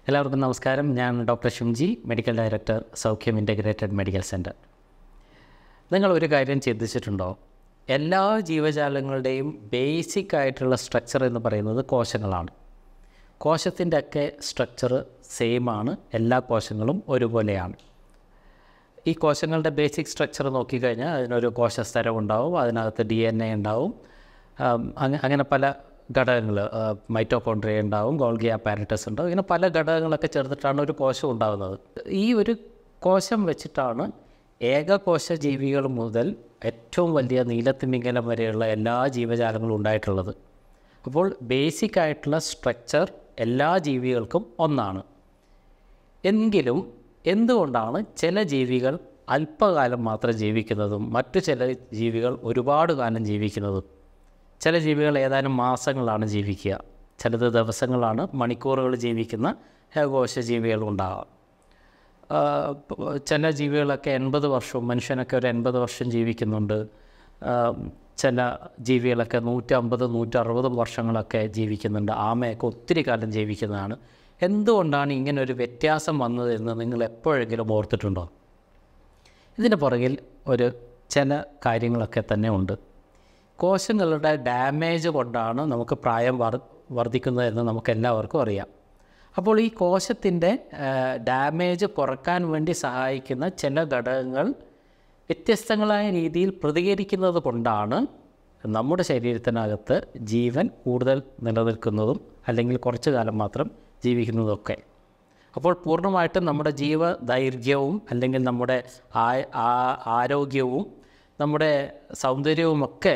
എല്ലാവർക്കും നമസ്കാരം. ഞാൻ doctor Shimji, medical director, Saukhyam integrated medical centre. നിങ്ങൾ ഒരു കാര്യം ചിന്തിച്ചിട്ടുണ്ടോ? എല്ലാ ജീവജാലങ്ങളുടെയും ബേസിക് ആയിട്ടുള്ള സ്ട്രക്ചർ എന്ന് പറയുന്നത് കോശങ്ങളാണ്. കോശത്തിൻ്റെ ഒക്കെ സ്ട്രക്ചർ സെയിം ആണ്. എല്ലാ കോശങ്ങളും ഒരുപോലെയാണ്. ഈ കോശങ്ങളുടെ ബേസിക് സ്ട്രക്ചർ നോക്കിക്കഴിഞ്ഞാൽ അതിനൊരു കോശസ്തരം ഉണ്ടാവും, അതിനകത്ത് DNA ഉണ്ടാവും, അങ്ങനെ പല ഘടകങ്ങൾ, മൈറ്റോകോൺട്രിയ ഉണ്ടാവും, ഗോൾഗി അപ്പാരറ്റസ് ഉണ്ടാവും. ഇങ്ങനെ പല ഘടകങ്ങളൊക്കെ ചേർത്തിട്ടാണ് ഒരു കോശം ഉണ്ടാകുന്നത്. ഈ ഒരു കോശം വെച്ചിട്ടാണ് ഏകകോശ ജീവികൾ മുതൽ ഏറ്റവും വലിയ നീലത്തിമിംഗലം വരെയുള്ള എല്ലാ ജീവജാലങ്ങളും ഉണ്ടായിട്ടുള്ളത്. അപ്പോൾ ബേസിക് ആയിട്ടുള്ള സ്ട്രക്ചർ എല്ലാ ജീവികൾക്കും ഒന്നാണ്. എങ്കിലും എന്തുകൊണ്ടാണ് ചില ജീവികൾ അല്പകാലം മാത്രം ജീവിക്കുന്നതും മറ്റു ചില ജീവികൾ ഒരുപാട് കാലം ജീവിക്കുന്നതും? ചില ജീവികൾ ഏതാനും മാസങ്ങളാണ് ജീവിക്കുക, ചിലത് ദിവസങ്ങളാണ്, മണിക്കൂറുകൾ ജീവിക്കുന്ന ഏകകോശ ജീവികളുണ്ടാകാം. ചില ജീവികളൊക്കെ 80 വർഷവും, മനുഷ്യനൊക്കെ ഒരു 80 വർഷം ജീവിക്കുന്നുണ്ട്. ചില ജീവികളൊക്കെ 150-160 വർഷങ്ങളൊക്കെ ജീവിക്കുന്നുണ്ട്. ആമയൊക്കെ ഒത്തിരി കാലം ജീവിക്കുന്നതാണ്. എന്തുകൊണ്ടാണ് ഇങ്ങനൊരു വ്യത്യാസം വന്നതെന്ന് നിങ്ങൾ എപ്പോഴെങ്കിലും ഓർത്തിട്ടുണ്ടോ? ഇതിന് പുറകിൽ ചില കാര്യങ്ങളൊക്കെ തന്നെ ഉണ്ട്. കോശങ്ങളുടെ ഡാമേജ് കൊണ്ടാണ് നമുക്ക് പ്രായം വർദ്ധിക്കുന്നതെന്ന് നമുക്കെല്ലാവർക്കും അറിയാം. അപ്പോൾ ഈ കോശത്തിൻ്റെ ഡാമേജ് കുറക്കാൻ വേണ്ടി സഹായിക്കുന്ന ചില ഘടകങ്ങൾ വ്യത്യസ്തങ്ങളായ രീതിയിൽ പ്രതികരിക്കുന്നത് കൊണ്ടാണ് നമ്മുടെ ശരീരത്തിനകത്ത് ജീവൻ കൂടുതൽ നിലനിൽക്കുന്നതും അല്ലെങ്കിൽ കുറച്ചു കാലം മാത്രം ജീവിക്കുന്നതൊക്കെ. അപ്പോൾ പൂർണ്ണമായിട്ടും നമ്മുടെ ജീവദൈർഘ്യവും അല്ലെങ്കിൽ നമ്മുടെ ആരോഗ്യവും നമ്മുടെ സൗന്ദര്യവുമൊക്കെ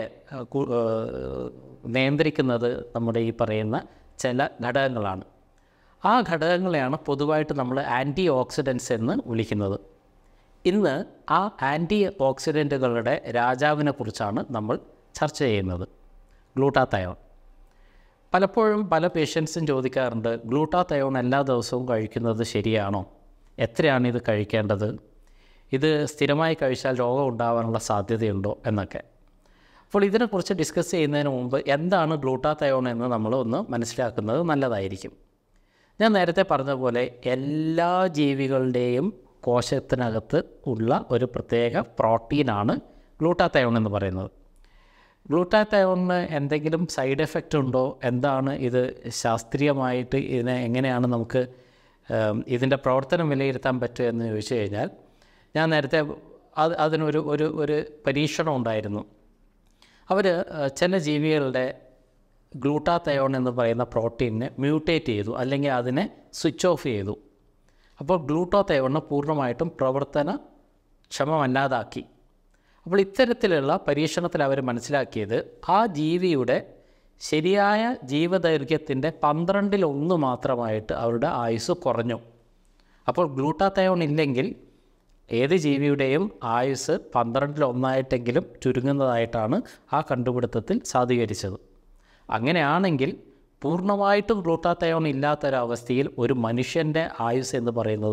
നിയന്ത്രിക്കുന്നത് നമ്മുടെ ഈ പറയുന്ന ചില ഘടകങ്ങളാണ്. ആ ഘടകങ്ങളെയാണ് പൊതുവായിട്ട് നമ്മൾ ആൻറ്റി ഓക്സിഡൻസ് എന്ന് വിളിക്കുന്നത്. ഇന്ന് ആ ആൻറ്റി ഓക്സിഡൻറ്റുകളുടെ രാജാവിനെ കുറിച്ചാണ് നമ്മൾ ചർച്ച ചെയ്യുന്നത്, ഗ്ലൂട്ടാത്തയോൺ. പലപ്പോഴും പല പേഷ്യൻസും ചോദിക്കാറുണ്ട്, ഗ്ലൂട്ടാത്തയോൺ എല്ലാ ദിവസവും കഴിക്കുന്നത് ശരിയാണോ? എത്രയാണ് ഇത് കഴിക്കേണ്ടത്? ഇത് സ്ഥിരമായി കഴിച്ചാൽ രോഗം ഉണ്ടാകാനുള്ള സാധ്യതയുണ്ടോ എന്നൊക്കെ. അപ്പോൾ ഇതിനെക്കുറിച്ച് ഡിസ്കസ് ചെയ്യുന്നതിന് മുമ്പ് എന്താണ് ഗ്ലൂട്ടാത്തയോൺ എന്ന് നമ്മൾ ഒന്ന് മനസ്സിലാക്കുന്നത് നല്ലതായിരിക്കും. ഞാൻ നേരത്തെ പറഞ്ഞ പോലെ എല്ലാ ജീവികളുടെയും കോശത്തിനകത്ത് ഉള്ള ഒരു പ്രത്യേക പ്രോട്ടീനാണ് ഗ്ലൂട്ടാത്തയോൺ എന്ന് പറയുന്നത്. ഗ്ലൂട്ടാത്തയോണിന് എന്തെങ്കിലും സൈഡ് എഫക്റ്റ് ഉണ്ടോ? എന്താണ് ഇത്? ശാസ്ത്രീയമായിട്ട് ഇതിനെ എങ്ങനെയാണ് നമുക്ക് ഇതിൻ്റെ പ്രവർത്തനം വിലയിരുത്താൻ പറ്റുക എന്ന് ചോദിച്ചു കഴിഞ്ഞാൽ, ഞാൻ നേരത്തെ അതിനൊരു ഒരു പരീക്ഷണം ഉണ്ടായിരുന്നു. അവർ ചില ജീവികളുടെ ഗ്ലൂട്ടാത്തയോൺ എന്ന് പറയുന്ന പ്രോട്ടീനെ മ്യൂട്ടേറ്റ് ചെയ്തു, അല്ലെങ്കിൽ അതിനെ സ്വിച്ച് ഓഫ് ചെയ്തു. അപ്പോൾ ഗ്ലൂട്ടാത്തയോണിനെ പൂർണ്ണമായിട്ടും പ്രവർത്തനക്ഷമമല്ലാതാക്കി. അപ്പോൾ ഇത്തരത്തിലുള്ള പരീക്ഷണത്തിൽ അവർ മനസ്സിലാക്കിയത് ആ ജീവിയുടെ ശരിയായ ജീവദൈർഘ്യത്തിൻ്റെ 1/12 മാത്രമായിട്ട് അവരുടെ ആയുസ് കുറഞ്ഞു. അപ്പോൾ ഗ്ലൂട്ടാത്തയോൺ ഇല്ലെങ്കിൽ ഏത് ജീവിയുടെയും ആയുസ് 1/12 ചുരുങ്ങുന്നതായിട്ടാണ് ആ കണ്ടുപിടുത്തത്തിൽ സാധൂകരിച്ചത്. അങ്ങനെയാണെങ്കിൽ പൂർണ്ണമായിട്ടും ഗ്ലൂട്ടാത്തയോൺ ഇല്ലാത്തൊരവസ്ഥയിൽ ഒരു മനുഷ്യൻ്റെ ആയുസ് എന്ന് പറയുന്നത്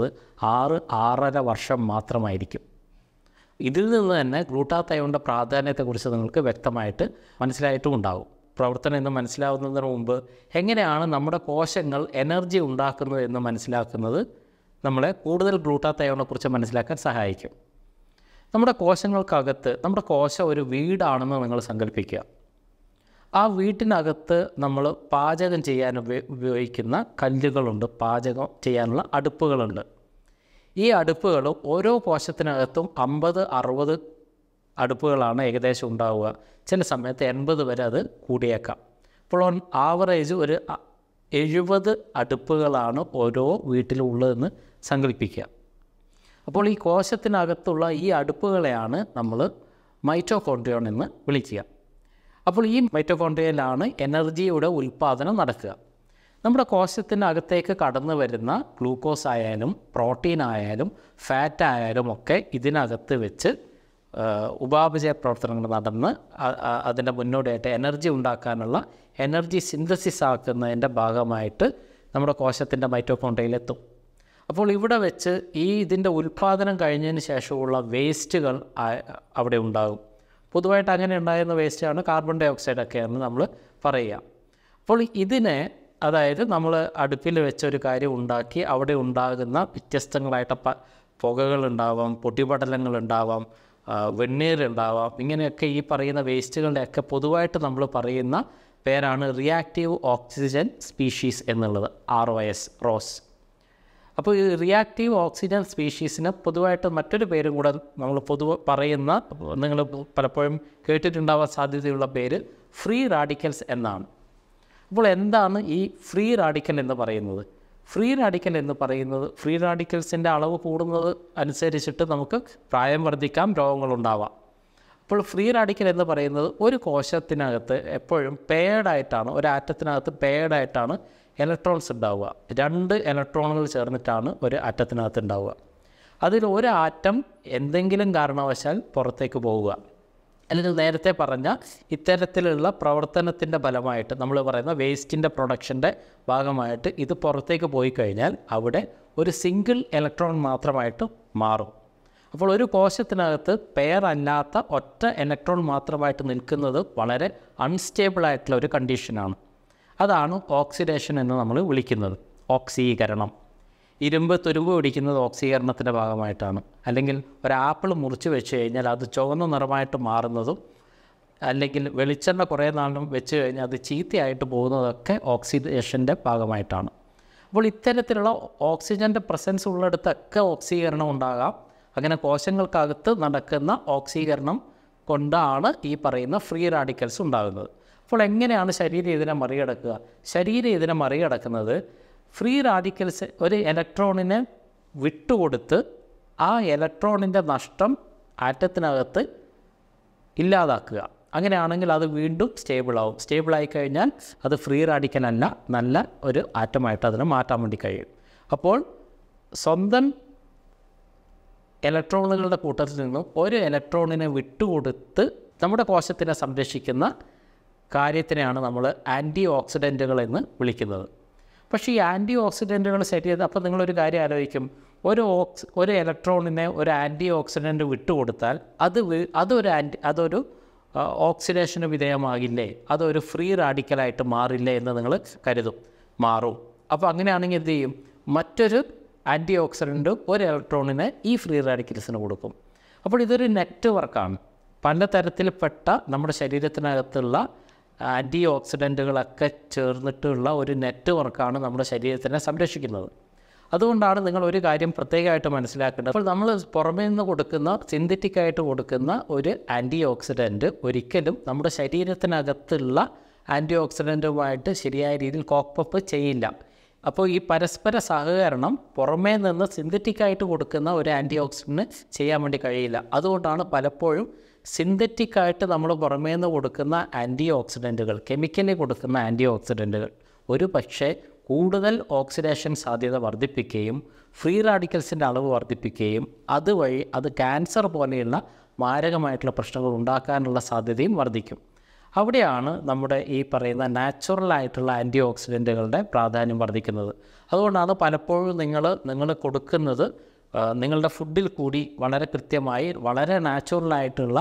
6-6.5 വർഷം മാത്രമായിരിക്കും. ഇതിൽ നിന്ന് തന്നെ ഗ്ലൂട്ടാത്തയോണിൻ്റെ പ്രാധാന്യത്തെക്കുറിച്ച് നിങ്ങൾക്ക് വ്യക്തമായിട്ട് മനസ്സിലായിട്ടും ഉണ്ടാകും. പ്രവർത്തനം എന്ന് മനസ്സിലാവുന്നതിന് മുമ്പ് എങ്ങനെയാണ് നമ്മുടെ കോശങ്ങൾ എനർജി ഉണ്ടാക്കുന്നത് എന്ന് മനസ്സിലാക്കുന്നത് നമ്മളെ കൂടുതൽ ഗ്ലൂട്ടാത്തയോണിനെക്കുറിച്ച് മനസ്സിലാക്കാൻ സഹായിക്കും. നമ്മുടെ കോശങ്ങൾക്കകത്ത്, നമ്മുടെ കോശം ഒരു വീടാണെന്ന് നിങ്ങൾ സങ്കല്പിക്കുക. ആ വീട്ടിനകത്ത് നമ്മൾ പാചകം ചെയ്യാൻ ഉപയോഗിക്കുന്ന കല്ലുകളുണ്ട്, പാചകം ചെയ്യാനുള്ള അടുപ്പുകളുണ്ട്. ഈ അടുപ്പുകൾ ഓരോ കോശത്തിനകത്തും 50-60 അടുപ്പുകളാണ് ഏകദേശം ഉണ്ടാവുക. ചില സമയത്ത് 80 വരെ അത് കൂടിയേക്കാം. അപ്പോൾ ഓൺ ആവറേജ് ഒരു 70 അടുപ്പുകളാണ് ഓരോ വീട്ടിലും ഉള്ളതെന്ന് സങ്കല്പിക്കുക. അപ്പോൾ ഈ കോശത്തിനകത്തുള്ള ഈ അടുപ്പുകളെയാണ് നമ്മൾ മൈറ്റോകോൺട്രിയ എന്ന് വിളിക്കുക. അപ്പോൾ ഈ മൈറ്റോകോൺട്രിയയിലാണ് എനർജിയുടെ ഉൽപ്പാദനം നടക്കുക. നമ്മുടെ കോശത്തിനകത്തേക്ക് കടന്നു വരുന്ന ഗ്ലൂക്കോസ് ആയാലും പ്രോട്ടീൻ ആയാലും ഫാറ്റ് ആയാലും ഒക്കെ ഇതിനകത്ത് വെച്ച് ഉപാപചയ പ്രവർത്തനങ്ങൾ നടന്ന് അതിൻ്റെ മുന്നോടിയായിട്ട് എനർജി ഉണ്ടാക്കാനുള്ള എനർജി സിന്തസിസ് ആക്കുന്നതിൻ്റെ ഭാഗമായിട്ട് നമ്മുടെ കോശത്തിൻ്റെ മൈറ്റോകോൺട്രിയയിലെത്തും. അപ്പോൾ ഇവിടെ വെച്ച് ഇതിൻ്റെ ഉൽപ്പാദനം കഴിഞ്ഞതിന് ശേഷമുള്ള വേസ്റ്റുകൾ അവിടെ ഉണ്ടാകും. പൊതുവായിട്ട് അങ്ങനെ ഉണ്ടായിരുന്ന വേസ്റ്റാണ് കാർബൺ ഡൈ ഓക്സൈഡൊക്കെയാണ് നമ്മൾ പറയുക. അപ്പോൾ ഇതിനെ അതായത് നമ്മൾ അടുപ്പിൽ വെച്ചൊരു കാര്യം ഉണ്ടാക്കി അവിടെ ഉണ്ടാകുന്ന വ്യത്യസ്തങ്ങളായിട്ട് പുകകളുണ്ടാവാം, പൊട്ടിപ്പടലങ്ങളുണ്ടാവാം, വെണ്ണീറുണ്ടാവാം. ഇങ്ങനെയൊക്കെ ഈ പറയുന്ന വേസ്റ്റുകളുടെയൊക്കെ പൊതുവായിട്ട് നമ്മൾ പറയുന്ന പേരാണ് റിയാക്റ്റീവ് ഓക്സിജൻ സ്പീഷീസ് എന്നുള്ളത്, ROS, റോസ്. അപ്പോൾ ഈ റിയാക്റ്റീവ് ഓക്സിജൻ സ്പീഷീസിന് പൊതുവായിട്ട് മറ്റൊരു പേരും കൂടെ നമ്മൾ പറയുന്ന, നിങ്ങൾ പലപ്പോഴും കേട്ടിട്ടുണ്ടാവാൻ സാധ്യതയുള്ള പേര് ഫ്രീ റാഡിക്കൽസ് എന്നാണ്. അപ്പോൾ എന്താണ് ഈ ഫ്രീ റാഡിക്കൽ എന്ന് പറയുന്നത്? ഫ്രീ റാഡിക്കൽസിൻ്റെ അളവ് കൂടുന്നത് അനുസരിച്ചിട്ട് നമുക്ക് പ്രായം വർദ്ധിക്കാം, രോഗങ്ങളുണ്ടാവാം. അപ്പോൾ ഫ്രീ റാഡിക്കൽ എന്ന് പറയുന്നത് ഒരു കോശത്തിനകത്ത് എപ്പോഴും പെയർഡായിട്ടാണ്, ഒരു ആറ്റത്തിനകത്ത് പെയർഡായിട്ടാണ് ഇലക്ട്രോൺസ് ഉണ്ടാവുക. 2 ഇലക്ട്രോണുകൾ ചേർന്നിട്ടാണ് ഒരു ആറ്റത്തിനകത്ത് ഉണ്ടാവുക. അതിൽ ഒരു ആറ്റം എന്തെങ്കിലും കാരണവശാൽ പുറത്തേക്ക് പോവുക, അല്ലെങ്കിൽ നേരത്തെ പറഞ്ഞ ഇത്തരത്തിലുള്ള പ്രവർത്തനത്തിൻ്റെ ഫലമായിട്ട് നമ്മൾ പറയുന്ന വേസ്റ്റിൻ്റെ പ്രൊഡക്ഷൻ്റെ ഭാഗമായിട്ട് ഇത് പുറത്തേക്ക് പോയി കഴിഞ്ഞാൽ അവിടെ ഒരു സിംഗിൾ ഇലക്ട്രോൺ മാത്രമായിട്ട് മാറും. അപ്പോൾ ഒരു കോശത്തിനകത്ത് പെയർ അല്ലാത്ത ഒറ്റ ഇലക്ട്രോൺ മാത്രമായിട്ട് നിൽക്കുന്നത് വളരെ അൺസ്റ്റേബിളായിട്ടുള്ള ഒരു കണ്ടീഷനാണ്. അതാണ് ഓക്സിഡേഷൻ എന്ന് നമ്മൾ വിളിക്കുന്നത്, ഓക്സീകരണം. ഇരുമ്പ് തുരുമ്പ് പിടിക്കുന്നത് ഓക്സീകരണത്തിൻ്റെ ഭാഗമായിട്ടാണ്. അല്ലെങ്കിൽ ഒരു ആപ്പിൾ മുറിച്ച് വെച്ച് കഴിഞ്ഞാൽ അത് ചുവന്ന നിറമായിട്ട് മാറുന്നതും, അല്ലെങ്കിൽ വെളിച്ചെണ്ണ കുറേ നാളും വെച്ച് കഴിഞ്ഞാൽ അത് ചീത്തയായിട്ട് പോകുന്നതൊക്കെ ഓക്സിഡേഷൻ്റെ ഭാഗമായിട്ടാണ്. അപ്പോൾ ഇത്തരത്തിലുള്ള ഓക്സിജൻ്റെ പ്രസൻസ് ഉള്ളിടത്തൊക്കെ ഓക്സീകരണം ഉണ്ടാകാം. അങ്ങനെ കോശങ്ങൾക്കകത്ത് നടക്കുന്ന ഓക്സീകരണം കൊണ്ടാണ് ഈ പറയുന്ന ഫ്രീ റാഡിക്കൽസ് ഉണ്ടാകുന്നത്. അപ്പോൾ എങ്ങനെയാണ് ശരീരം ഇതിനെ മറികടക്കുക? ശരീരം ഇതിനെ മറികടക്കുന്നത് ഫ്രീ റാഡിക്കൽസ് ഒരു ഇലക്ട്രോണിനെ വിട്ടുകൊടുത്ത് ആ ഇലക്ട്രോണിൻ്റെ നഷ്ടം ആറ്റത്തിനകത്ത് ഇല്ലാതാക്കുക. അങ്ങനെയാണെങ്കിൽ അത് വീണ്ടും സ്റ്റേബിളാവും. സ്റ്റേബിളായി കഴിഞ്ഞാൽ അത് ഫ്രീ റാഡിക്കലല്ല, നല്ല ഒരു ആറ്റമായിട്ട് അതിനെ മാറ്റാൻ വേണ്ടി കഴിയും. അപ്പോൾ സ്വന്തം ഇലക്ട്രോണുകളുടെ കൂട്ടത്തിൽ നിന്നും ഒരു ഇലക്ട്രോണിനെ വിട്ടുകൊടുത്ത് നമ്മുടെ കോശത്തിനെ സംരക്ഷിക്കുന്ന കാര്യത്തിനെയാണ് നമ്മൾ ആൻറ്റി ഓക്സിഡൻറ്റുകൾ എന്ന് വിളിക്കുന്നത്. പക്ഷേ ഈ ആൻറ്റി ഓക്സിഡൻറ്റുകൾ ശരീരത്തിൽ, അപ്പോൾ നിങ്ങളൊരു കാര്യം ആലോചിക്കും, ഒരു ഇലക്ട്രോണിനെ ഒരു ആൻറ്റി ഓക്സിഡൻറ്റ് വിട്ടുകൊടുത്താൽ അതൊരു ഓക്സിഡേഷന് വിധേയമാകില്ലേ, അതൊരു ഫ്രീ റാഡിക്കലായിട്ട് മാറില്ലേ എന്ന് നിങ്ങൾ കരുതും. മാറും. അപ്പോൾ അങ്ങനെയാണെങ്കിൽ എന്ത് ചെയ്യും? മറ്റൊരു ആൻറ്റി ഓക്സിഡൻറ്റ് ഒരു ഇലക്ട്രോണിനെ ഈ ഫ്രീ റാഡിക്കൽസിന് കൊടുക്കും. അപ്പോൾ ഇതൊരു നെറ്റ്വർക്കാണ്. പലതരത്തിൽപ്പെട്ട നമ്മുടെ ശരീരത്തിനകത്തുള്ള ആൻറ്റി ഓക്സിഡൻറ്റുകളൊക്കെ ചേർന്നിട്ടുള്ള ഒരു നെറ്റ്വർക്കാണ് നമ്മുടെ ശരീരത്തിനെ സംരക്ഷിക്കുന്നത്. അതുകൊണ്ടാണ് നിങ്ങൾ ഒരു കാര്യം പ്രത്യേകമായിട്ട് മനസ്സിലാക്കേണ്ടത്. അപ്പോൾ നമ്മൾ പുറമേ നിന്ന് കൊടുക്കുന്ന, സിന്തറ്റിക്കായിട്ട് കൊടുക്കുന്ന ഒരു ആൻറ്റി ഓക്സിഡൻറ്റ് ഒരിക്കലും നമ്മുടെ ശരീരത്തിനകത്തുള്ള ആൻറ്റി ഓക്സിഡൻറ്റുമായിട്ട് ശരിയായ രീതിയിൽ കോപ്പപ്പ് ചെയ്യില്ല. അപ്പോൾ ഈ പരസ്പര സഹകരണം പുറമേ നിന്ന് സിന്തറ്റിക്കായിട്ട് കൊടുക്കുന്ന ഒരു ആൻറ്റി ഓക്സിഡൻറ്റിന് ചെയ്യാൻ വേണ്ടി കഴിയില്ല. അതുകൊണ്ടാണ് പലപ്പോഴും സിന്തറ്റിക്കായിട്ട് നമ്മൾ പുറമേ നിന്ന് കൊടുക്കുന്ന ആൻറ്റി ഓക്സിഡൻറ്റുകൾ, കെമിക്കലി കൊടുക്കുന്ന ആൻറ്റി ഓക്സിഡൻറ്റുകൾ ഒരു പക്ഷേ കൂടുതൽ ഓക്സിഡേഷൻ സാധ്യത വർദ്ധിപ്പിക്കുകയും ഫ്രീ റാഡിക്കൽസിൻ്റെ അളവ് വർദ്ധിപ്പിക്കുകയും അതുവഴി അത് ക്യാൻസർ പോലെയുള്ള മാരകമായിട്ടുള്ള പ്രശ്നങ്ങൾ ഉണ്ടാക്കാനുള്ള സാധ്യതയും വർദ്ധിക്കും. അവിടെയാണ് നമ്മുടെ ഈ പറയുന്ന നാച്ചുറലായിട്ടുള്ള ആൻറ്റി ഓക്സിഡൻറ്റുകളുടെ പ്രാധാന്യം വർദ്ധിക്കുന്നത്. അതുകൊണ്ടാണ് പലപ്പോഴും നിങ്ങൾ കൊടുക്കുന്നത് നിങ്ങളുടെ ഫുഡിൽ കൂടി വളരെ കൃത്യമായി വളരെ നാച്ചുറലായിട്ടുള്ള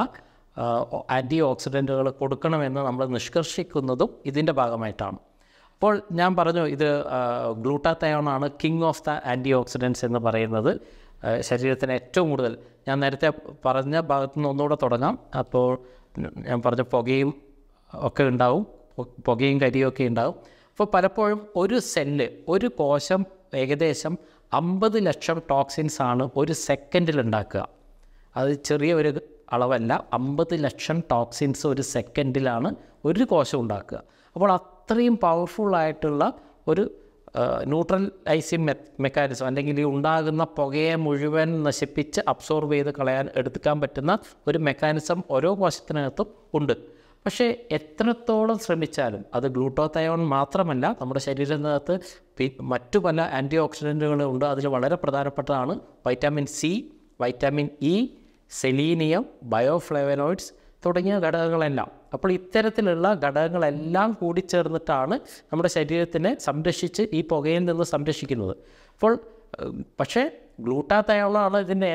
ആൻറ്റി ഓക്സിഡൻറ്റുകൾ കൊടുക്കണമെന്ന് നമ്മൾ നിഷ്കർഷിക്കുന്നതും ഇതിൻ്റെ ഭാഗമായിട്ടാണ്. അപ്പോൾ ഞാൻ പറഞ്ഞു, ഇത് ഗ്ലൂട്ടാത്തയോണാണ് king of the antioxidants എന്ന് പറയുന്നത്. ശരീരത്തിന് ഏറ്റവും കൂടുതൽ, ഞാൻ നേരത്തെ പറഞ്ഞ ഭാഗത്തു നിന്ന് ഒന്നുകൂടെ തുടങ്ങാം. അപ്പോൾ ഞാൻ പറഞ്ഞ പുകയും ഒക്കെ ഉണ്ടാവും, പുകയും കരിയും ഒക്കെ ഉണ്ടാവും. അപ്പോൾ പലപ്പോഴും ഒരു സെല്ല്, ഒരു കോശം ഏകദേശം 50 ലക്ഷം ടോക്സിൻസാണ് ഒരു സെക്കൻഡിൽ ഉണ്ടാക്കുക. അത് ചെറിയ ഒരു അളവല്ല, 50 ലക്ഷം ടോക്സിൻസ് ഒരു സെക്കൻഡിലാണ് ഒരു കോശം ഉണ്ടാക്കുക. അപ്പോൾ അത്രയും പവർഫുള്ളായിട്ടുള്ള ഒരു ന്യൂട്രലൈസിങ് മെക്കാനിസം, അല്ലെങ്കിൽ ഈ ഉണ്ടാകുന്ന പുകയെ മുഴുവൻ നശിപ്പിച്ച് അബ്സോർബ് ചെയ്ത് എടുക്കാൻ പറ്റുന്ന ഒരു മെക്കാനിസം ഓരോ കോശത്തിനകത്തും ഉണ്ട്. പക്ഷേ എത്രത്തോളം ശ്രമിച്ചാലും അത് ഗ്ലൂട്ടാത്തയോൺ മാത്രമല്ല, നമ്മുടെ ശരീരത്തിനകത്ത് മറ്റു പല ആൻറ്റി ഓക്സിഡൻറ്റുകളും ഉണ്ട്. അതിൽ വളരെ പ്രധാനപ്പെട്ടതാണ് vitamin C, vitamin E, selenium, bioflavonoids തുടങ്ങിയ ഘടകങ്ങളെല്ലാം. അപ്പോൾ ഇത്തരത്തിലുള്ള ഘടകങ്ങളെല്ലാം കൂടിച്ചേർന്നിട്ടാണ് നമ്മുടെ ശരീരത്തിനെ സംരക്ഷിച്ച് ഈ പുകയിൽ നിന്ന് സംരക്ഷിക്കുന്നത്. അപ്പോൾ പക്ഷേ ഗ്ലൂട്ടാത്തയോണാണ് ഇതിൻ്റെ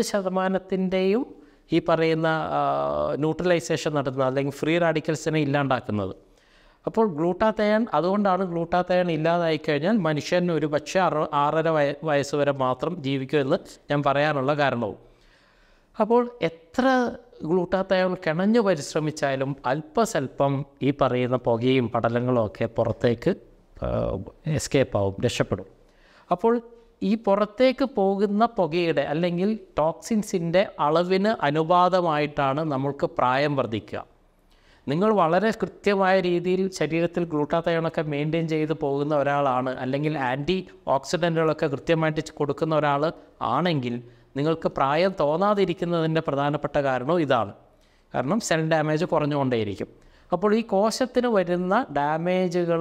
80% ഈ പറയുന്ന ന്യൂട്രലൈസേഷൻ നടത്തുന്നത്, അല്ലെങ്കിൽ ഫ്രീ റാഡിക്കൽസിനെ ഇല്ലാണ്ടാക്കുന്നത്. അപ്പോൾ ഗ്ലൂട്ടാത്തയോൺ, അതുകൊണ്ടാണ് ഗ്ലൂട്ടാത്തയോൺ ഇല്ലാതായി കഴിഞ്ഞാൽ മനുഷ്യൻ ഒരു പക്ഷേ 6.5 വയസ്സ് വരെ മാത്രം ജീവിക്കുമെന്ന് ഞാൻ പറയാനുള്ള കാരണവും. അപ്പോൾ എത്ര ഗ്ലൂട്ടാത്തയോൺ കിണഞ്ഞു പരിശ്രമിച്ചാലും അല്പസ്വല്പം ഈ പറയുന്ന പുകയും പടലങ്ങളും ഒക്കെ പുറത്തേക്ക് എസ്കേപ്പ് ആവും, രക്ഷപ്പെടും. അപ്പോൾ ഈ പുറത്തേക്ക് പോകുന്ന പുകയുടെ അല്ലെങ്കിൽ ടോക്സിൻസിൻ്റെ അളവിന് അനുപാതമായിട്ടാണ് നമ്മൾക്ക് പ്രായം വർദ്ധിക്കുക. നിങ്ങൾ വളരെ കൃത്യമായ രീതിയിൽ ശരീരത്തിൽ ഗ്ലൂട്ടാത്തയോണൊക്കെ മെയിൻറ്റെയിൻ ചെയ്ത് പോകുന്ന ഒരാളാണ്, അല്ലെങ്കിൽ ആൻറ്റി ഓക്സിഡൻറ്റുകളൊക്കെ കൃത്യമായിട്ട് കൊടുക്കുന്ന ഒരാൾ ആണെങ്കിൽ നിങ്ങൾക്ക് പ്രായം തോന്നാതിരിക്കുന്നതിൻ്റെ പ്രധാനപ്പെട്ട കാരണവും ഇതാണ്. കാരണം സെൽ ഡാമേജ് കുറഞ്ഞുകൊണ്ടേയിരിക്കും. അപ്പോൾ ഈ കോശത്തിന് വരുന്ന ഡാമേജുകൾ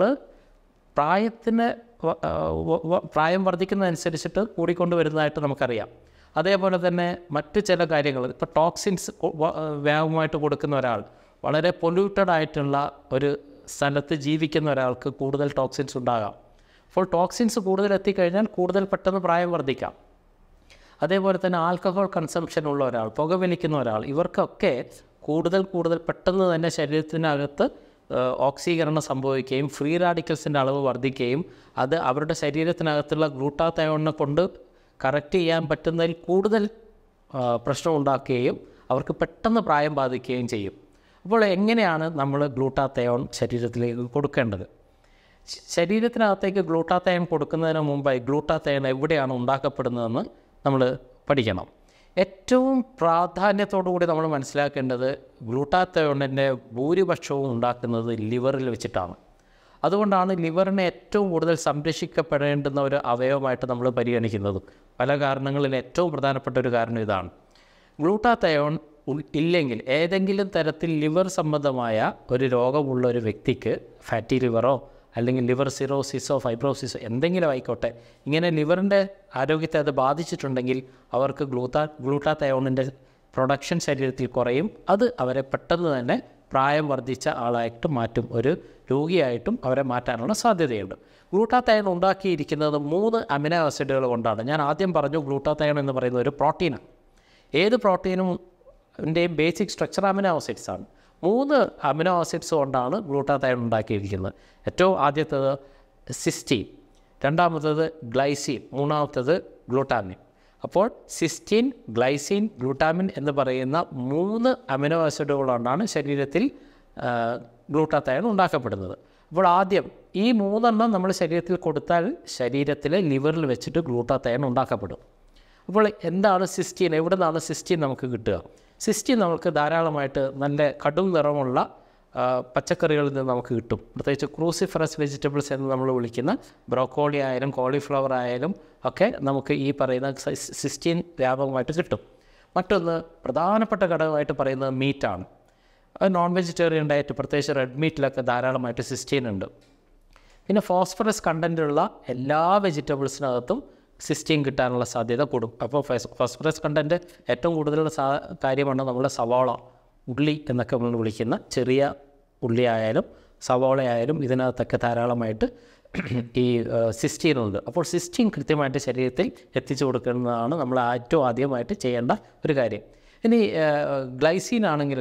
പ്രായം വർദ്ധിക്കുന്നതനുസരിച്ചിട്ട് കൂടിക്കൊണ്ട് വരുന്നതായിട്ട് നമുക്കറിയാം. അതേപോലെ തന്നെ മറ്റ് ചില കാര്യങ്ങൾ, ഇപ്പോൾ ടോക്സിൻസ് വേഗമായിട്ട് കൊടുക്കുന്ന ഒരാൾ, വളരെ പൊല്യൂട്ടഡ് ആയിട്ടുള്ള ഒരു സ്ഥലത്ത് ജീവിക്കുന്ന ഒരാൾക്ക് കൂടുതൽ ടോക്സിൻസ് ഉണ്ടാകാം. അപ്പോൾ ടോക്സിൻസ് കൂടുതൽ എത്തിക്കഴിഞ്ഞാൽ കൂടുതൽ പെട്ടെന്ന് പ്രായം വർദ്ധിക്കാം. അതേപോലെ തന്നെ ആൽക്കഹോൾ കൺസംഷൻ ഉള്ള ഒരാൾ, പുകവലിക്കുന്ന ഒരാൾ, ഇവർക്കൊക്കെ കൂടുതൽ പെട്ടെന്ന് തന്നെ ശരീരത്തിനകത്ത് ഓക്സീകരണം സംഭവിക്കുകയും ഫ്രീ റാഡിക്കൽസിൻ്റെ അളവ് വർദ്ധിക്കുകയും അത് അവരുടെ ശരീരത്തിനകത്തുള്ള ഗ്ലൂട്ടാത്തയോണിനെ കൊണ്ട് കറക്റ്റ് ചെയ്യാൻ പറ്റുന്നതിൽ കൂടുതൽ പ്രശ്നം ഉണ്ടാക്കുകയും അവർക്ക് പെട്ടെന്ന് പ്രായം ബാധിക്കുകയും ചെയ്യും. അപ്പോൾ എങ്ങനെയാണ് നമ്മൾ ഗ്ലൂട്ടാത്തയോൺ ശരീരത്തിലേക്ക് കൊടുക്കേണ്ടത്? ശരീരത്തിനകത്തേക്ക് ഗ്ലൂട്ടാത്തയോൺ കൊടുക്കുന്നതിന് മുമ്പായി ഗ്ലൂട്ടാത്തയോൺ എവിടെയാണ് ഉണ്ടാക്കപ്പെടുന്നതെന്ന് നമ്മൾ പഠിക്കണം. ഏറ്റവും പ്രാധാന്യത്തോടു കൂടി നമ്മൾ മനസ്സിലാക്കേണ്ടത് ഗ്ലൂട്ടാത്തയോണിൻ്റെ ഭൂരിപക്ഷവും ഉണ്ടാക്കുന്നത് ലിവറിൽ വെച്ചിട്ടാണ്. അതുകൊണ്ടാണ് ലിവറിനെ ഏറ്റവും കൂടുതൽ സംരക്ഷിക്കപ്പെടേണ്ടുന്ന ഒരു അവയവമായിട്ട് നമ്മൾ പരിഗണിക്കുന്നത്. പല കാരണങ്ങളിൽ ഏറ്റവും പ്രധാനപ്പെട്ട ഒരു കാരണം ഇതാണ്. ഗ്ലൂട്ടാത്തയോൺ ഇല്ലെങ്കിൽ ഏതെങ്കിലും തരത്തിൽ ലിവർ സംബന്ധമായ ഒരു രോഗമുള്ള ഒരു വ്യക്തിക്ക്, ഫാറ്റി ലിവറോ അല്ലെങ്കിൽ ലിവർ സിറോസിസോ ഫൈബ്രോസിസോ എന്തെങ്കിലും ആയിക്കോട്ടെ, ഇങ്ങനെ ലിവറിൻ്റെ ആരോഗ്യത്തെ അത് ബാധിച്ചിട്ടുണ്ടെങ്കിൽ അവർക്ക് ഗ്ലൂട്ടാത്തയോണിൻ്റെ പ്രൊഡക്ഷൻ ശരീരത്തിൽ കുറയും. അത് അവരെ പെട്ടെന്ന് തന്നെ പ്രായം വർദ്ധിച്ച ആളായിട്ട് മാറ്റും, ഒരു രോഗിയായിട്ടും അവരെ മാറ്റാനുള്ള സാധ്യതയുണ്ട്. ഗ്ലൂട്ടാത്തയോൺ ഉണ്ടാക്കിയിരിക്കുന്നത് 3 അമിനോ ആസിഡുകൾ കൊണ്ടാണ്. ഞാൻ ആദ്യം പറഞ്ഞു ഗ്ലൂട്ടാത്തയോൺ എന്ന് പറയുന്നത് ഒരു പ്രോട്ടീനാണ്. ഏത് പ്രോട്ടീനിൻ്റെയും ബേസിക് സ്ട്രക്ചർ അമിനോ ആസിഡ്സ് ആണ്. 3 അമിനോ ആസിഡ്സ് കൊണ്ടാണ് ഗ്ലൂട്ടാത്തയോൺ ഉണ്ടാക്കിയിരിക്കുന്നത്. ഏറ്റവും ആദ്യത്തേത് സിസ്റ്റീൻ, രണ്ടാമത്തേത് ഗ്ലൈസീൻ, മൂന്നാമത്തേത് ഗ്ലൂട്ടാമിൻ. അപ്പോൾ സിസ്റ്റീൻ, ഗ്ലൈസീൻ, ഗ്ലൂട്ടാമിൻ എന്ന് പറയുന്ന 3 അമിനോ ആസിഡുകൾ കൊണ്ടാണ് ശരീരത്തിൽ ഗ്ലൂട്ടാത്തയോൺ ഉണ്ടാക്കപ്പെടുന്നത്. അപ്പോൾ ആദ്യം ഈ 3 നമ്മൾ ശരീരത്തിൽ കൊടുത്താൽ ശരീരത്തിലെ ലിവറിൽ വെച്ചിട്ട് ഗ്ലൂട്ടാത്തയോൺ ഉണ്ടാക്കപ്പെടും. അപ്പോൾ എന്താണ് സിസ്റ്റീൻ? എവിടെ നിന്നാണ് സിസ്റ്റീൻ നമുക്ക് കിട്ടുക? സിസ്റ്റീൻ നമുക്ക് ധാരാളമായിട്ട് നല്ല കടും നിറമുള്ള പച്ചക്കറികളിൽ നിന്ന് നമുക്ക് കിട്ടും. പ്രത്യേകിച്ച് ക്രൂസിഫറസ് വെജിറ്റബിൾസ് എന്ന് നമ്മൾ വിളിക്കുന്ന ബ്രോക്കോളി ആയാലും കോളിഫ്ലവർ ആയാലും ഒക്കെ നമുക്ക് ഈ പറയുന്ന സിസ്റ്റീൻ വ്യാപകമായിട്ട് കിട്ടും. മറ്റൊന്ന് പ്രധാനപ്പെട്ട ഘടകമായിട്ട് പറയുന്നത് മീറ്റാണ്. നോൺ വെജിറ്റേറിയൻ ഡയറ്റ്, പ്രത്യേകിച്ച് റെഡ് മീറ്റിലൊക്കെ ധാരാളമായിട്ട് സിസ്റ്റീൻ ഉണ്ട്. പിന്നെ ഫോസ്ഫറസ് കണ്ടൻറ്റുള്ള എല്ലാ വെജിറ്റബിൾസിനകത്തും സിസ്റ്റീൻ കിട്ടാനുള്ള സാധ്യത കൂടും. അപ്പോൾ ഫോസ്ഫറസ് കണ്ടൻറ്റ് ഏറ്റവും കൂടുതലുള്ള കാര്യമാണ് നമ്മുടെ സവാള, ഉള്ളി എന്നൊക്കെ നമ്മൾ വിളിക്കുന്ന ചെറിയ ഉള്ളി ആയാലും സവാള ആയാലും ഇതിനകത്തൊക്കെ ധാരാളമായിട്ട് ഈ സിസ്റ്റീനുണ്ട്. അപ്പോൾ സിസ്റ്റീൻ കൃത്യമായിട്ട് ശരീരത്തിൽ എത്തിച്ചു കൊടുക്കുന്നതാണ് നമ്മൾ ഏറ്റവും ആദ്യമായിട്ട് ചെയ്യേണ്ട ഒരു കാര്യം. ഇനി ഗ്ലൈസീൻ ആണെങ്കിൽ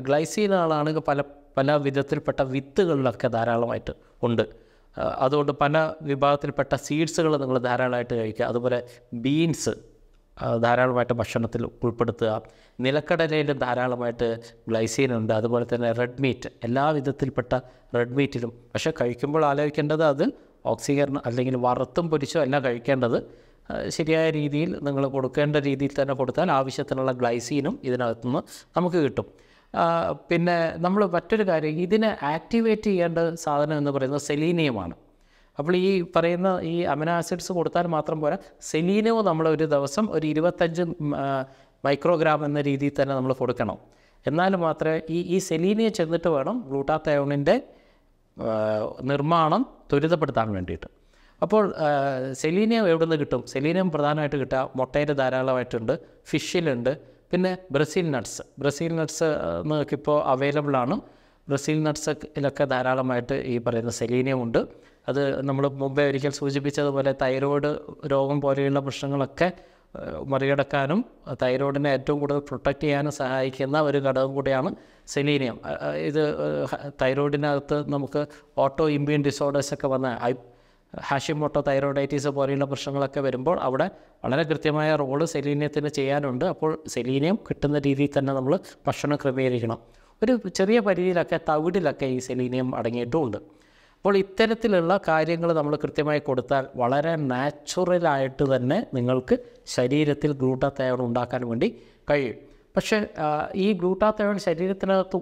പല വിധത്തിൽപ്പെട്ട വിത്തുകളിലൊക്കെ ധാരാളമായിട്ട് ഉണ്ട്. അതുകൊണ്ട് പല വിഭാഗത്തിൽപ്പെട്ട സീഡ്സുകൾ നിങ്ങൾ ധാരാളമായിട്ട് കഴിക്കുക. അതുപോലെ ബീൻസ് ധാരാളമായിട്ട് ഭക്ഷണത്തിൽ ഉൾപ്പെടുത്തുക. നിലക്കടലയിൽ ധാരാളമായിട്ട് ഗ്ലൈസീൻ ഉണ്ട്. അതുപോലെ തന്നെ റെഡ് മീറ്റ്, എല്ലാ വിധത്തിൽപ്പെട്ട റെഡ് മീറ്റിലും. പക്ഷേ കഴിക്കുമ്പോൾ ആലോചിക്കേണ്ടത് അത് ഓക്സീകരണം അല്ലെങ്കിൽ വറുത്തും പൊരിച്ചോ അല്ല കഴിക്കേണ്ടത്. ശരിയായ രീതിയിൽ നിങ്ങൾ കൊടുക്കേണ്ട രീതിയിൽ തന്നെ കൊടുത്താൽ ആവശ്യത്തിനുള്ള ഗ്ലൈസീനും ഇതിനകത്തുനിന്ന് നമുക്ക് കിട്ടും. പിന്നെ നമ്മൾ മറ്റൊരു കാര്യം, ഇതിനെ ആക്ടിവേറ്റ് ചെയ്യേണ്ട സാധനം എന്ന് പറയുന്നത് സെലീനിയമാണ്. അപ്പോൾ ഈ പറയുന്ന ഈ അമിനോ ആസിഡ്സ് കൊടുത്താൽ മാത്രം പോരാ, സെലീനിയവും നമ്മൾ ഒരു ദിവസം ഒരു 25 മൈക്രോഗ്രാം എന്ന രീതിയിൽ തന്നെ നമ്മൾ കൊടുക്കണം. എന്നാൽ മാത്രമേ ഈ സെലീനിയം ചെന്നിട്ട് വേണം ഗ്ലൂട്ടാത്തയോണിൻ്റെ നിർമ്മാണം ത്വരിതപ്പെടുത്താൻ വേണ്ടിയിട്ട്. അപ്പോൾ സെലീനിയം എവിടെ നിന്ന് കിട്ടും? സെലീനിയം പ്രധാനമായിട്ട് കിട്ടുക മുട്ടയിൽ ധാരാളമായിട്ടുണ്ട്, ഫിഷിലുണ്ട്. പിന്നെ ബ്രസീൽ നട്ട്സ് നമുക്കിപ്പോൾ അവൈലബിൾ ആണ്. ബ്രസീൽ നട്ട്സിലൊക്കെ ധാരാളമായിട്ട് ഈ പറയുന്ന സെലീനിയം ഉണ്ട്. അത് നമ്മൾ മുമ്പേ ഒരിക്കൽ സൂചിപ്പിച്ചതുപോലെ തൈറോയ്ഡ് രോഗം പോലെയുള്ള പ്രശ്നങ്ങളൊക്കെ മറികടക്കാനും തൈറോയിഡിനെ ഏറ്റവും കൂടുതൽ പ്രൊട്ടക്റ്റ് ചെയ്യാനും സഹായിക്കുന്ന ഒരു ഘടകം കൂടിയാണ് സെലീനിയം. ഇത് തൈറോയിഡിനകത്ത് നമുക്ക് ഓട്ടോ ഇമ്മ്യൂൺ ഡിസോർഡേഴ്സൊക്കെ വന്ന ഹാഷിമോട്ടോ തൈറോയിഡൈറ്റീസ് പോലെയുള്ള പ്രശ്നങ്ങളൊക്കെ വരുമ്പോൾ അവിടെ വളരെ കൃത്യമായ റോള് സെലീനിയത്തിന് ചെയ്യാനുണ്ട്. അപ്പോൾ സെലീനിയം കിട്ടുന്ന രീതിയിൽ തന്നെ നമ്മൾ ഭക്ഷണം ക്രമീകരിക്കണം. ഒരു ചെറിയ പരിധിയിലൊക്കെ തവിടിലൊക്കെ ഈ സെലീനിയം അടങ്ങിയിട്ടുമുണ്ട്. അപ്പോൾ ഇത്തരത്തിലുള്ള കാര്യങ്ങൾ നമ്മൾ കൃത്യമായി കൊടുത്താൽ വളരെ നാച്ചുറലായിട്ട് തന്നെ നിങ്ങൾക്ക് ശരീരത്തിൽ ഗ്ലൂട്ടാത്തയോൺ ഉണ്ടാക്കാൻ വേണ്ടി കഴിയും. പക്ഷേ ഈ ഗ്ലൂട്ടാത്തയോൺ ശരീരത്തിനകത്ത്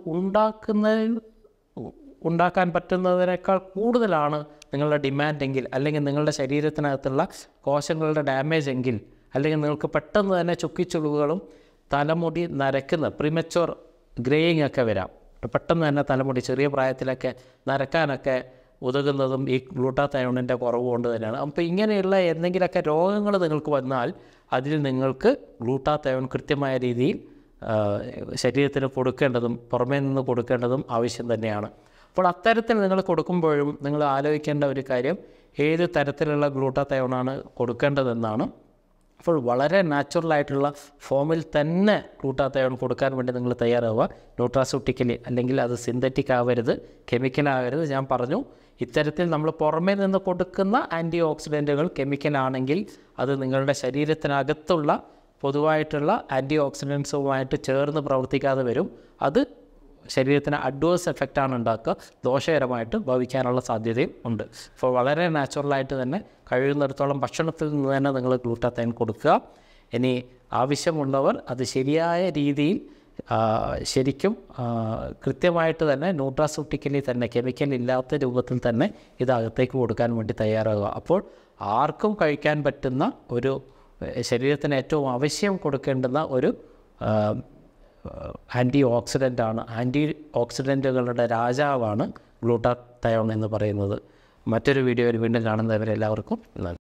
ഉണ്ടാക്കാൻ പറ്റുന്നതിനേക്കാൾ കൂടുതലാണ് നിങ്ങളുടെ ഡിമാൻഡെങ്കിൽ, അല്ലെങ്കിൽ നിങ്ങളുടെ ശരീരത്തിനകത്തുള്ള കോശങ്ങളുടെ ഡാമേജ് എങ്കിൽ, അല്ലെങ്കിൽ നിങ്ങൾക്ക് പെട്ടെന്ന് തന്നെ ചുക്കിച്ചുളിവുകളും തലമുടി നരക്കുന്ന പ്രീമച്വർ ഗ്രേയിങ് ഒക്കെ വരാം. പെട്ടെന്ന് തന്നെ തലമുടി ചെറിയ പ്രായത്തിലൊക്കെ നരക്കാനൊക്കെ ഉതകുന്നതും ഈ ഗ്ലൂട്ടാത്തയോണിൻ്റെ കുറവ് കൊണ്ട് തന്നെയാണ്. അപ്പോൾ ഇങ്ങനെയുള്ള എന്തെങ്കിലുമൊക്കെ രോഗങ്ങൾ നിങ്ങൾക്ക് വന്നാൽ അതിൽ നിങ്ങൾക്ക് ഗ്ലൂട്ടാത്തയോൺ കൃത്യമായ രീതിയിൽ ശരീരത്തിന് കൊടുക്കേണ്ടതും പുറമേ നിന്ന് കൊടുക്കേണ്ടതും ആവശ്യം തന്നെയാണ്. അപ്പോൾ അത്തരത്തിൽ നിങ്ങൾ കൊടുക്കുമ്പോഴും നിങ്ങൾ ആലോചിക്കേണ്ട ഒരു കാര്യം ഏത് തരത്തിലുള്ള ഗ്ലൂട്ടാത്തയോണാണ് കൊടുക്കേണ്ടതെന്നാണ്. അപ്പോൾ വളരെ നാച്ചുറലായിട്ടുള്ള ഫോമിൽ തന്നെ ഗ്ലൂട്ടാത്തയോൺ കൊടുക്കാൻ വേണ്ടി നിങ്ങൾ തയ്യാറാവുക. ന്യൂട്രാസ്യൂട്ടിക്കലി, അല്ലെങ്കിൽ അത് സിന്തറ്റിക് ആവരുത്, കെമിക്കലാവരുത്. ഞാൻ പറഞ്ഞു, ഇത്തരത്തിൽ നമ്മൾ പുറമേ നിന്ന് കൊടുക്കുന്ന ആൻറ്റി ഓക്സിഡൻറ്റുകൾ കെമിക്കലാണെങ്കിൽ അത് നിങ്ങളുടെ ശരീരത്തിനകത്തുള്ള പൊതുവായിട്ടുള്ള ആൻറ്റി ഓക്സിഡൻസുമായിട്ട് ചേർന്ന് പ്രവർത്തിക്കാതെ വരും. അത് ശരീരത്തിന് അഡ്വേഴ്സ് എഫക്റ്റാണ് ഉണ്ടാക്കുക, ദോഷകരമായിട്ട് ഭവിക്കാനുള്ള സാധ്യതയും ഉണ്ട്. അപ്പോൾ വളരെ നാച്ചുറലായിട്ട് തന്നെ കഴിയുന്നിടത്തോളം ഭക്ഷണത്തിൽ നിന്ന് തന്നെ നിങ്ങൾ ഗ്ലൂട്ടാത്തയോൺ കൊടുക്കുക. ഇനി ആവശ്യമുള്ളവർ അത് ശരിയായ രീതിയിൽ ശരിക്കും കൃത്യമായിട്ട് തന്നെ ന്യൂട്രാസ്യൂട്ടിക്കലി തന്നെ കെമിക്കൽ ഇല്ലാത്ത രൂപത്തിൽ തന്നെ ഇത് അകത്തേക്ക് കൊടുക്കാൻ വേണ്ടി തയ്യാറാകുക. അപ്പോൾ ആർക്കും കഴിക്കാൻ പറ്റുന്ന ഒരു ശരീരത്തിന് ഏറ്റവും ആവശ്യം കൊടുക്കേണ്ടുന്ന ഒരു ആൻറ്റി ഓക്സിഡൻ്റാണ്, ആൻറ്റി ഓക്സിഡൻറ്റുകളുടെ രാജാവാണ് ഗ്ലൂട്ടാത്തയോൺ എന്ന് പറയുന്നത്. മറ്റൊരു വീഡിയോയിൽ വീണ്ടും കാണുന്നവരെല്ലാവർക്കും നന്ദി.